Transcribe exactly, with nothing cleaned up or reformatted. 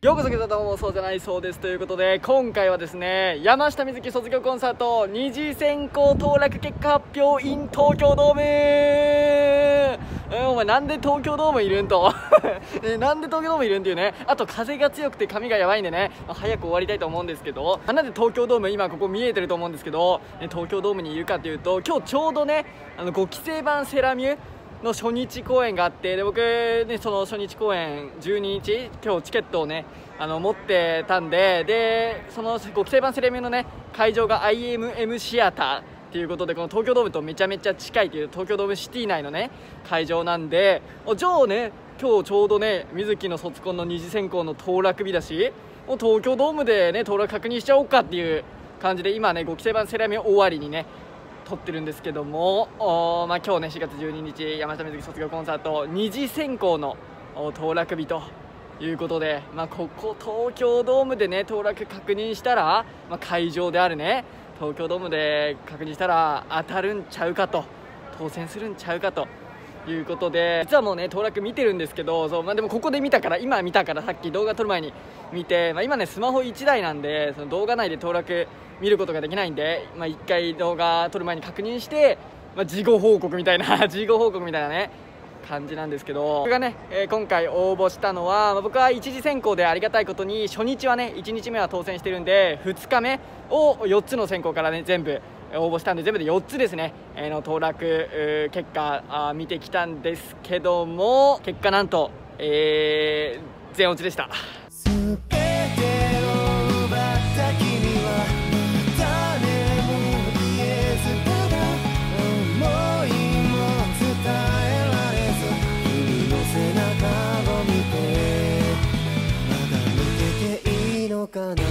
ようこそ、どうもそうじゃないそうですということで、今回はですね、山下美月卒業コンサート二次選考当落結果発表 in 東京ドーム。えー、お前なんで東京ドームいるんとえなんで東京ドームいるんっていうね。あと風が強くて髪がやばいんでね、まあ、早く終わりたいと思うんですけど、なんで東京ドーム今ここ見えてると思うんですけど、東京ドームにいるかというと、今日ちょうどね、あのご期生版セラミュの初日公演があって、で僕ね、その初日公演じゅうににち今日チケットをねあの持ってたんで、でそのご期生版セレミのね会場が アイエムエム シアターっていうことで、この東京ドームとめちゃめちゃ近いという東京ドームシティ内のね会場なんで、じゃあね今日ちょうどね水木の卒コンの二次選考の当落日だし、もう東京ドームでね当落確認しちゃおうかっていう感じで、今ねご期生版セレミ終わりにね撮ってるんですけども、お、まあ、今日ねしがつじゅうににち山下美月卒業コンサート二次選考の当落日ということで、まあ、ここ東京ドームでね当落確認したら、まあ、会場であるね東京ドームで確認したら当たるんちゃうかと、当選するんちゃうかということで、実はもうね当落見てるんですけど、そう、まあ、でもここで見たから今見たからさっき動画撮る前に見て、まあ、今ねスマホいちだいなんでその動画内で当落見ることができないんで、まあ、いっかい動画撮る前に確認して、まあ、事後報告みたいな事後報告みたいなね感じなんですけど、僕がね、えー、今回応募したのは、まあ、僕は一次選考でありがたいことに初日はねいちにちめは当選してるんで、ふつかめをよっつの選考からね全部応募したんで、全部でよっつですね、えー、の当落結果あ見てきたんですけども、結果なんと、えー、全落ちでした。背中を見てまだ抜けていいのかな。